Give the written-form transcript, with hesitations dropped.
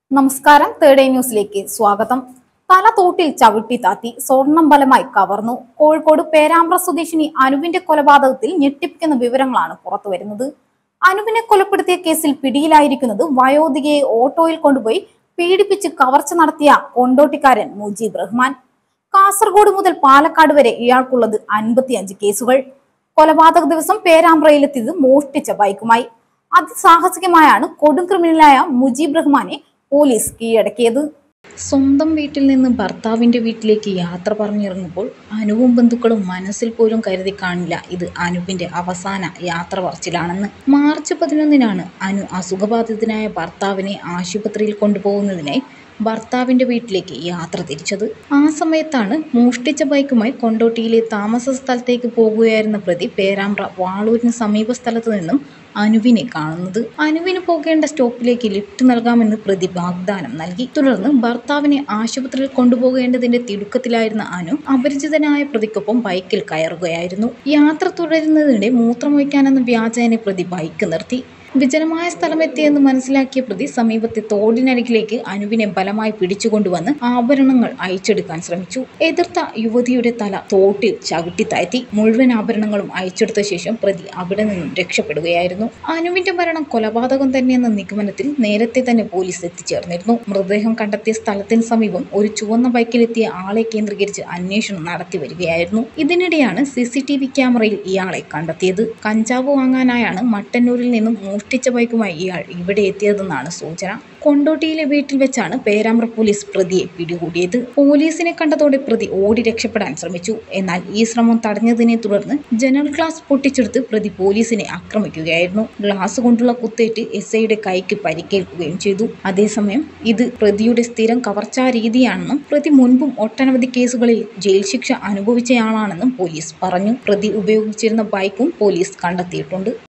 നമസ്കാരം. തേർഡ് ന്യൂസിലേക്ക് സ്വാഗതം. തലത്തോട്ടിൽ ചവിട്ടി താത്തി സ്വർണം ബലമായി കവർന്നു. കോഴിക്കോട് പേരാമ്പ്ര സ്വദേശിനി അനുവിന്റെ കൊലപാതകത്തിൽ ഞെട്ടിപ്പിക്കുന്ന വിവരങ്ങളാണ് പുറത്തുവരുന്നത്. അനുവിനെ കൊലപ്പെടുത്തിയ കേസിൽ പിടിയിലായിരിക്കുന്നത് വയോധികയെ ഓട്ടോയിൽ കൊണ്ടുപോയി പീഡിപ്പിച്ച് കവർച്ച നടത്തിയ കൊണ്ടോട്ടിക്കാരൻ മുജീബ് റഹ്മാൻ. കാസർഗോഡ് മുതൽ പാലക്കാട് വരെ ഇയാൾക്കുള്ളത് 55 കേസുകൾ. കൊലപാതക ദിവസം പേരാമ്പ്രയിലെത്തിയത് മോഷ്ടിച്ച ബൈക്കുമായി. അതിസാഹസികമായാണ് കൊടും ക്രിമിനലായ മുജീബ് റഹ്മാനെ പോലീസ് കീഴടക്കിയത്. സ്വന്തം വീട്ടിൽ നിന്ന് ഭർത്താവിന്റെ വീട്ടിലേക്ക് യാത്ര പറഞ്ഞിറങ്ങുമ്പോൾ അനുവും ബന്ധുക്കളും മനസ്സിൽ പോലും കരുതി കാണില്ല ഇത് അനുവിന്റെ അവസാന യാത്ര പറച്ചിലാണെന്ന്. മാർച്ച് 11-നാണ് അനു അസുഖബാധിതനായ ഭർത്താവിനെ ആശുപത്രിയിൽ കൊണ്ടുപോകുന്നതിനായി ഭർത്താവിന്റെ വീട്ടിലേക്ക് യാത്ര തിരിച്ചത്. ആ സമയത്താണ് മോഷ്ടിച്ച ബൈക്കുമായി കൊണ്ടോട്ടിയിലെ താമസ സ്ഥലത്തേക്ക് പോകുകയായിരുന്ന പ്രതി പേരാമ്പ്ര വാളൂരിന് സമീപ സ്ഥലത്തു നിന്നും അനുവിനെ കാണുന്നത്. അനുവിന് പോകേണ്ട സ്റ്റോപ്പിലേക്ക് ലിഫ്റ്റ് നൽകാമെന്ന് പ്രതി വാഗ്ദാനം നൽകി. തുടർന്ന് ഭർത്താവിനെ ആശുപത്രിയിൽ കൊണ്ടുപോകേണ്ടതിന്റെ തിടുക്കത്തിലായിരുന്ന അനു അപരിചിതനായ പ്രതിക്കൊപ്പം ബൈക്കിൽ കയറുകയായിരുന്നു. യാത്ര തുടരുന്നതിനിടെ മൂത്രമൊഴിക്കാനെന്ന വ്യാജേന പ്രതി ബൈക്ക് നിർത്തി. വിജനമായ സ്ഥലമെത്തിയെന്ന് മനസ്സിലാക്കിയ പ്രതി സമീപത്തെ തോടിനരികിലേക്ക് അനുവിനെ ബലമായി പിടിച്ചുകൊണ്ടുവന്ന് ആഭരണങ്ങൾ അയച്ചെടുക്കാൻ ശ്രമിച്ചു. എതിർത്ത യുവതിയുടെ തല തോട്ടിൽ ചവിട്ടി താഴ്ത്തി. മുഴുവൻ ആഭരണങ്ങളും അയച്ചെടുത്ത ശേഷം പ്രതി അവിടെ നിന്നും രക്ഷപ്പെടുകയായിരുന്നു. അനുവിന്റെ മരണം കൊലപാതകം തന്നെയെന്ന നിഗമനത്തിൽ നേരത്തെ തന്നെ പോലീസ് എത്തിച്ചേർന്നിരുന്നു. മൃതദേഹം കണ്ടെത്തിയ സ്ഥലത്തിന് സമീപം ഒരു ചുവന്ന ബൈക്കിലെത്തിയ ആളെ കേന്ദ്രീകരിച്ച് അന്വേഷണം നടത്തി വരികയായിരുന്നു. ഇതിനിടെയാണ് CCTV ക്യാമറയിൽ ഇയാളെ കണ്ടെത്തിയത്. കഞ്ചാവ് വാങ്ങാനായാണ് മട്ടന്നൂരിൽ നിന്നും മോഷ്ടിച്ച ബൈക്കുമായി ഇയാൾ ഇവിടെ എത്തിയതെന്നാണ് സൂചന. കൊണ്ടോട്ടിയിലെ വീട്ടിൽ വെച്ചാണ് പേരാമ്പ്ര പോലീസ് പ്രതിയെ പിടികൂടിയത്. പോലീസിനെ കണ്ടതോടെ പ്രതി ഓടി രക്ഷപ്പെടാൻ ശ്രമിച്ചു. എന്നാൽ ഈ ശ്രമം തടഞ്ഞതിനെ തുടർന്ന് ജനൽ ഗ്ലാസ് പൊട്ടിച്ചെടുത്ത് പ്രതി പോലീസിനെ ആക്രമിക്കുകയായിരുന്നു. ഗ്ലാസ് കൊണ്ടുള്ള കുത്തേറ്റ് SIയുടെ കൈക്ക് പരിക്കേൽക്കുകയും ചെയ്തു. അതേസമയം ഇത് പ്രതിയുടെ സ്ഥിരം കവർച്ചാ രീതിയാണെന്നും പ്രതി മുൻപും ഒട്ടനവധി കേസുകളിൽ ജയിൽ ശിക്ഷ അനുഭവിച്ചയാളാണെന്നും പോലീസ് പറഞ്ഞു. പ്രതി ഉപയോഗിച്ചിരുന്ന ബൈക്കും പോലീസ് കണ്ടെത്തിയിട്ടുണ്ട്.